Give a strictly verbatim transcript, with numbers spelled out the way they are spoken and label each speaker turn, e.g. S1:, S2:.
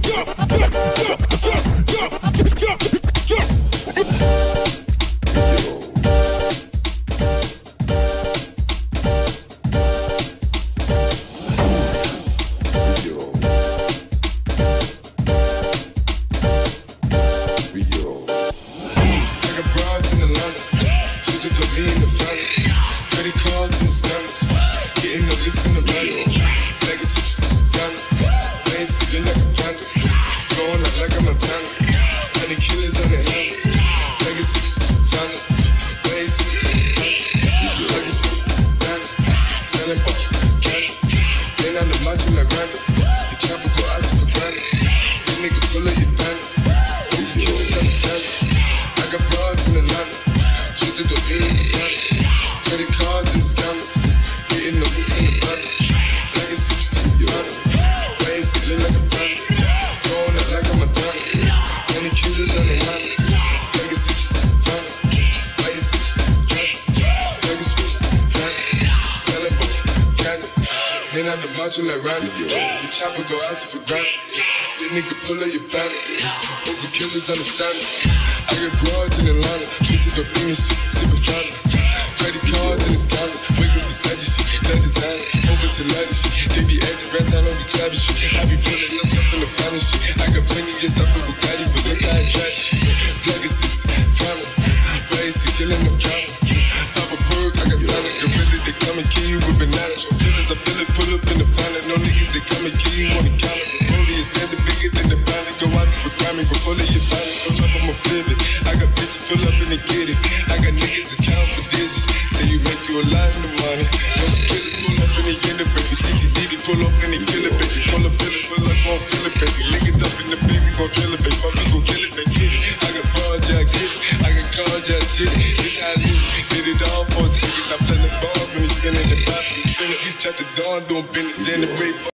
S1: The chopper go out to for granted. This nigga pull up your banner. Hope the killers understand it. I got broads in Atlanta. Twisted up in this shit, sippin' fountain. Credit cards and the scanners. Wake up beside your shit, that designer. Whole bunch of leather shit. They be acting rats, I don't be clapping shit. I be pulling up stuff in the finest shit. I got plenty just up in Bugatti, but look how I track shit. Plug a six, fountain. Basic, killing them drama. Pop a perk, I got Sonic Gorilla. They come and kill you with bananas. Show feelings, I feel it, pull up in the finest. No niggas, they come and kill you on the counter. Brody is dancing bigger than the planet. Go out to the Grammy, but full of your finest. Pull up, I'ma flip it. I got bitches, pull up and they get it. I got niggas that's counting for digits. Say you make you a lot of money. Bunch of killers pull up and they get it, baby. C T D, they pull up and they kill it, baby. Pull up, fill it, pull up, gon' fill it, baby. Niggas up in the baby, gon' kill it, baby. Fuck gon' kill it, baby. Get it. I got bars, yeah, I get it. I got cars, yeah, shit. This how I live. Did it all for a ticket. I play the ball when he's spinning the bop. Shut the dawn, doing business in the rape.